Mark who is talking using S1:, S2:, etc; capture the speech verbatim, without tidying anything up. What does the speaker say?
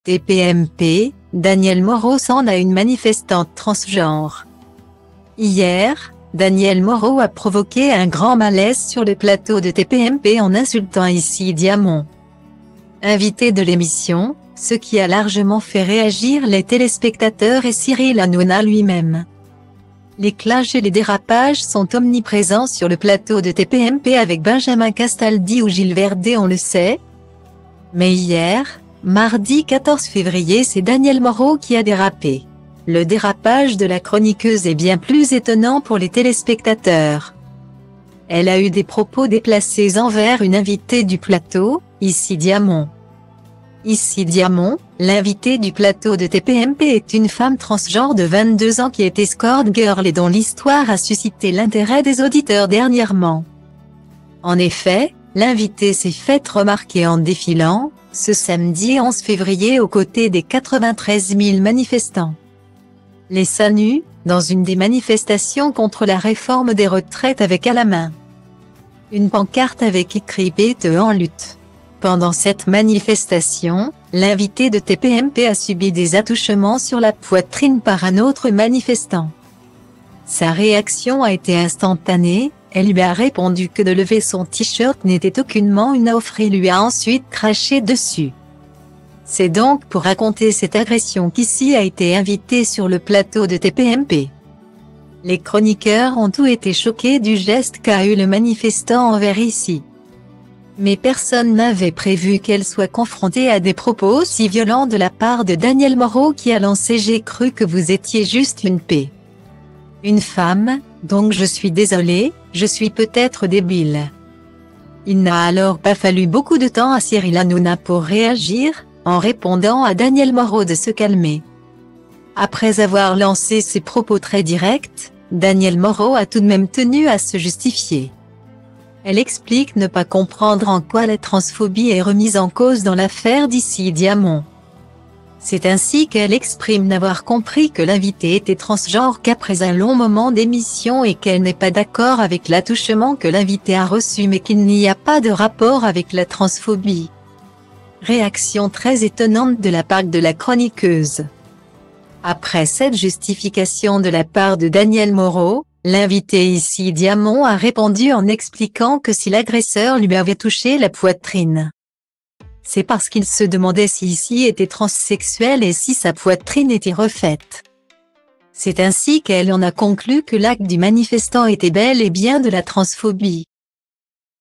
S1: T P M P, Danielle Moreau s'en a une manifestante transgenre. Hier, Danielle Moreau a provoqué un grand malaise sur le plateau de T P M P en insultant Issy Diamond, invité de l'émission, ce qui a largement fait réagir les téléspectateurs et Cyril Hanouna lui-même. Les clashs et les dérapages sont omniprésents sur le plateau de T P M P avec Benjamin Castaldi ou Gilles Verdez, on le sait. Mais hier, mardi quatorze février, c'est Danielle Moreau qui a dérapé. Le dérapage de la chroniqueuse est bien plus étonnant pour les téléspectateurs. Elle a eu des propos déplacés envers une invitée du plateau, Issy Diamond. Issy Diamond, l'invitée du plateau de T P M P, est une femme transgenre de vingt-deux ans qui est escort girl et dont l'histoire a suscité l'intérêt des auditeurs dernièrement. En effet, l'invitée s'est faite remarquer en défilant, ce samedi onze février aux côtés des quatre-vingt-treize mille manifestants. Les seins nus, dans une des manifestations contre la réforme des retraites avec à la main une pancarte avec écrit B T E en lutte. Pendant cette manifestation, l'invité de T P M P a subi des attouchements sur la poitrine par un autre manifestant. Sa réaction a été instantanée, elle lui a répondu que de lever son t-shirt n'était aucunement une offre et lui a ensuite craché dessus. C'est donc pour raconter cette agression qu'Issy a été invitée sur le plateau de T P M P. Les chroniqueurs ont tous été choqués du geste qu'a eu le manifestant envers Issy. Mais personne n'avait prévu qu'elle soit confrontée à des propos si violents de la part de Danielle Moreau qui a lancé « J'ai cru que vous étiez juste une P. Une femme, donc je suis désolée, je suis peut-être débile ». Il n'a alors pas fallu beaucoup de temps à Cyril Hanouna pour réagir, en répondant à Danielle Moreau de se calmer. Après avoir lancé ses propos très directs, Danielle Moreau a tout de même tenu à se justifier. Elle explique ne pas comprendre en quoi la transphobie est remise en cause dans l'affaire d'Issy Diamond. C'est ainsi qu'elle exprime n'avoir compris que l'invité était transgenre qu'après un long moment d'émission et qu'elle n'est pas d'accord avec l'attouchement que l'invité a reçu mais qu'il n'y a pas de rapport avec la transphobie. Réaction très étonnante de la part de la chroniqueuse. Après cette justification de la part de Danielle Moreau, l'invité Issy Diamond a répondu en expliquant que si l'agresseur lui avait touché la poitrine, c'est parce qu'il se demandait si Issy était transsexuelle et si sa poitrine était refaite. C'est ainsi qu'elle en a conclu que l'acte du manifestant était bel et bien de la transphobie.